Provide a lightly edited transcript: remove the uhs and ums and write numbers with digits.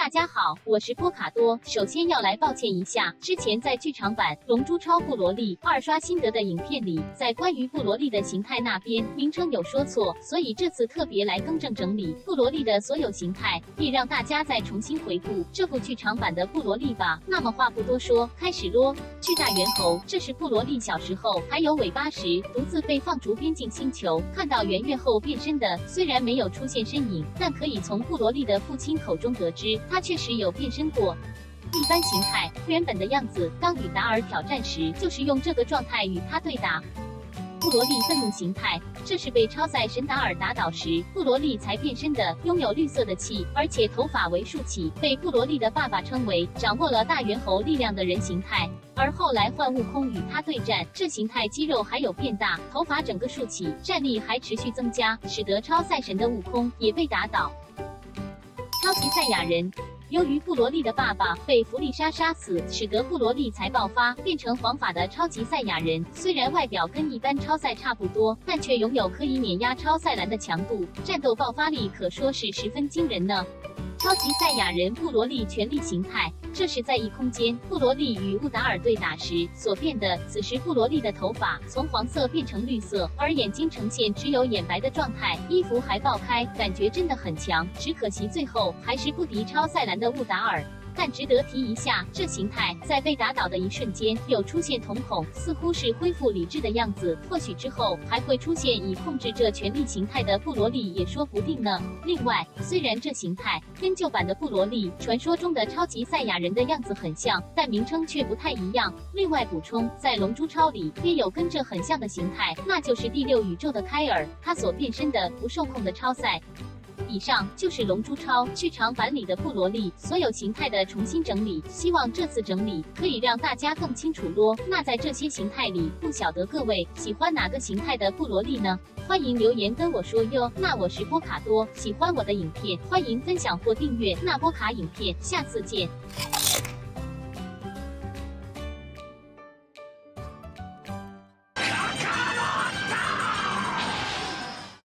大家好，我是波卡多。首先要来抱歉一下，之前在剧场版《龙珠超布罗利》二刷心得的影片里，在关于布罗利的形态那边名称有说错，所以这次特别来更正整理布罗利的所有形态，也让大家再重新回顾这部剧场版的布罗利吧。那么话不多说，开始咯。巨大猿猴，这是布罗利小时候还有尾巴时，独自被放逐边境星球，看到圆月后变身的。虽然没有出现身影，但可以从布罗利的父亲口中得知，他确实有变身过。一般形态原本的样子，当与达尔挑战时，就是用这个状态与他对打。布罗利愤怒形态，这是被超赛神达尔打倒时，布罗利才变身的，拥有绿色的气，而且头发为竖起，被布罗利的爸爸称为掌握了大猿猴力量的人形态。而后来换悟空与他对战，这形态肌肉还有变大，头发整个竖起，战力还持续增加，使得超赛神的悟空也被打倒。超级赛亚人。由于布罗利的爸爸被弗利莎杀死，使得布罗利才爆发，变成黄发的超级赛亚人。虽然外表跟一般超赛差不多，但却拥有可以碾压超赛蓝的强度，战斗爆发力可说是十分惊人呢。超级赛亚人布罗利权力形态，这是在异空间布罗利与乌达尔对打时所变的。此时布罗利的头发从黄色变成绿色，而眼睛呈现只有眼白的状态，衣服还爆开，感觉真的很强。只可惜最后还是不敌超赛蓝的乌达尔。但值得提一下，这形态在被打倒的一瞬间有出现瞳孔，似乎是恢复理智的样子，或许之后还会出现以控制这权力形态的布罗利也说不定呢。另外，虽然这形态跟旧版的布罗利传说中的超级赛亚人的样子很像，但名称却不太一样。另外补充，在龙珠超里也有跟这很像的形态，那就是第6宇宙的开尔，他所变身的不受控的超赛。以上就是龙珠超剧场版里的布罗利所有形态的重新整理，希望这次整理可以让大家更清楚咯。那在这些形态里，不晓得各位喜欢哪个形态的布罗利呢？欢迎留言跟我说哟。那我是波卡多，喜欢我的影片欢迎分享或订阅那波卡影片，下次见。